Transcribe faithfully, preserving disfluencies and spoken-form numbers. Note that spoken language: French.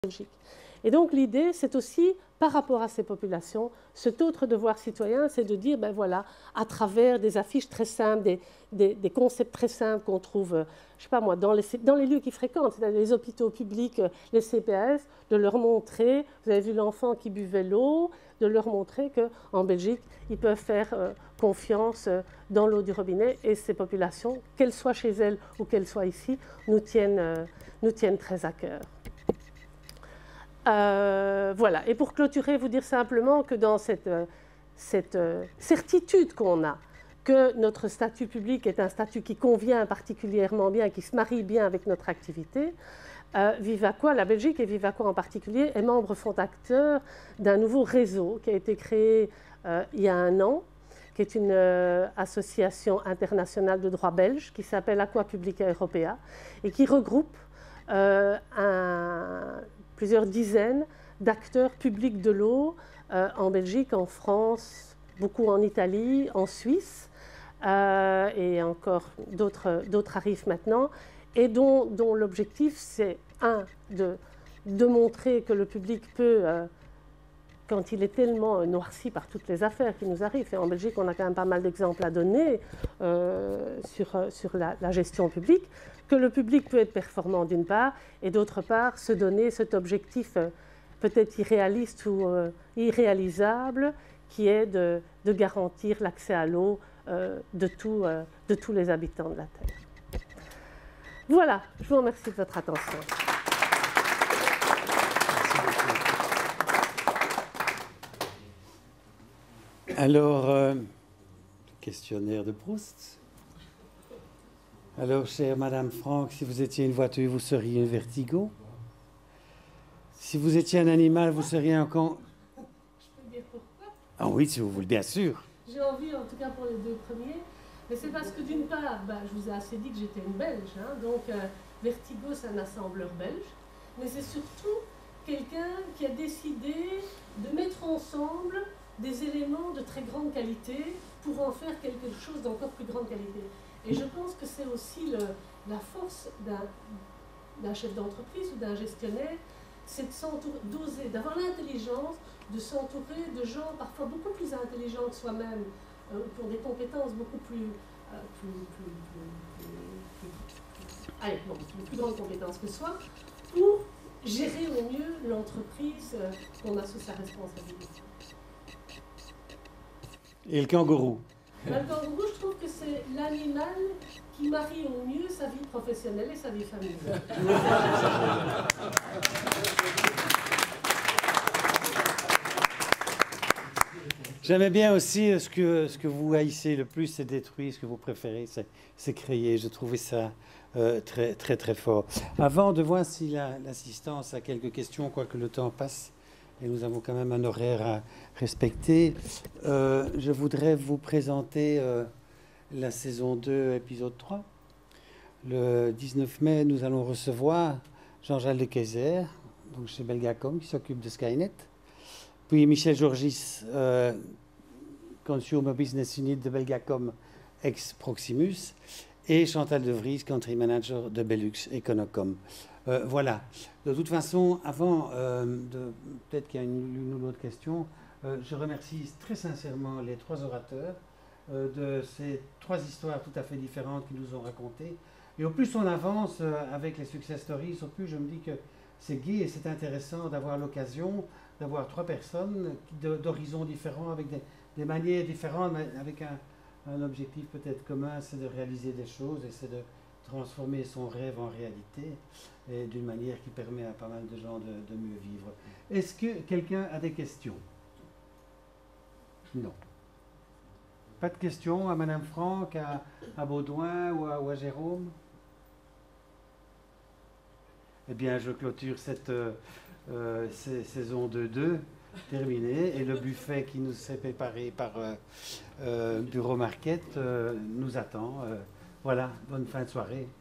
Belgique. Et donc l'idée, c'est aussi, par rapport à ces populations, cet autre devoir citoyen, c'est de dire, ben voilà, à travers des affiches très simples, des, des, des concepts très simples qu'on trouve, je ne sais pas moi, dans les, dans les lieux qu'ils fréquentent, c'est-à-dire les hôpitaux publics, les C P A S, de leur montrer, vous avez vu l'enfant qui buvait l'eau, de leur montrer qu'en Belgique, ils peuvent faire euh, confiance dans l'eau du robinet, et ces populations, qu'elles soient chez elles ou qu'elles soient ici, nous tiennent, euh, nous tiennent très à cœur. Euh, voilà, et pour clôturer, vous dire simplement que dans cette, cette euh, certitude qu'on a que notre statut public est un statut qui convient particulièrement bien, qui se marie bien avec notre activité, euh, Vivaquois, la Belgique et Vivaquois en particulier, est membre fondateur d'un nouveau réseau qui a été créé euh, il y a un an, qui est une euh, association internationale de droit belge qui s'appelle Aqua Publica Europea et qui regroupe euh, un plusieurs dizaines d'acteurs publics de l'eau euh, en Belgique, en France, beaucoup en Italie, en Suisse, euh, et encore d'autres d'autres arrivent maintenant, et dont, dont l'objectif, c'est, un, de, de montrer que le public peut, euh, quand il est tellement noirci par toutes les affaires qui nous arrivent, et en Belgique, on a quand même pas mal d'exemples à donner euh, sur, sur la, la gestion publique, que le public peut être performant d'une part, et d'autre part, se donner cet objectif euh, peut-être irréaliste ou euh, irréalisable, qui est de, de garantir l'accès à l'eau euh, de, tout, euh, de tous les habitants de la Terre. Voilà, je vous remercie de votre attention. Alors, euh, questionnaire de Proust. Alors, chère Madame Franck, si vous étiez une voiture, vous seriez un Vertigo. Si vous étiez un animal, vous seriez un con... Je peux dire pourquoi? Ah oui, si vous voulez, bien sûr. J'ai envie, en tout cas pour les deux premiers, mais c'est parce que d'une part, ben, je vous ai assez dit que j'étais une Belge, hein, donc euh, Vertigo, c'est un assembleur belge, mais c'est surtout quelqu'un qui a décidé de mettre ensemble des éléments de très grande qualité pour en faire quelque chose d'encore plus grande qualité. Et je pense que c'est aussi le, la force d'un chef d'entreprise ou d'un gestionnaire, c'est d'oser, d'avoir l'intelligence de s'entourer de gens parfois beaucoup plus intelligents que soi-même, euh, pour des compétences beaucoup plus, euh, plus, plus, plus, plus, plus, allez, bon, plus, plus grandes compétences que soi, pour gérer au mieux l'entreprise euh, qu'on a sous sa responsabilité. Et le kangourou? Le kangourou, je trouve que c'est l'animal qui marie au mieux sa vie professionnelle et sa vie familiale. J'aimais bien aussi ce que, ce que vous haïssez le plus, c'est détruire, ce que vous préférez, c'est créer. Je trouvais ça euh, très, très, très fort. Avant de voir si l'assistance la, a quelques questions, quoique le temps passe, et nous avons quand même un horaire à respecter, euh, je voudrais vous présenter euh, la saison deux, épisode trois. Le dix-neuf mai, nous allons recevoir Jean-Jacques de Keyser, donc chez Belgacom, qui s'occupe de Skynet. Puis Michel Georgis, euh, Consumer Business Unit de Belgacom, ex-Proximus. Et Chantal De Vries, Country Manager de Belux Econocom. Euh, voilà. De toute façon, avant euh, de... Peut-être qu'il y a une, une ou l'autre question. Euh, je remercie très sincèrement les trois orateurs euh, de ces trois histoires tout à fait différentes qu'ils nous ont racontées. Et au plus on avance euh, avec les success stories, au plus je me dis que c'est gai et c'est intéressant d'avoir l'occasion d'avoir trois personnes d'horizons différents, avec des, des manières différentes, mais avec un, un objectif peut-être commun, c'est de réaliser des choses et c'est de transformer son rêve en réalité, et d'une manière qui permet à pas mal de gens de, de mieux vivre. Est-ce que quelqu'un a des questions? Non. Pas de questions à Madame Franck, à, à Baudouin ou à, ou à Jérôme? Eh bien, je clôture cette euh, euh, saison deux deux, terminée, et le buffet qui nous est préparé par euh, euh, Bureau Market euh, nous attend. Euh, voilà, bonne fin de soirée.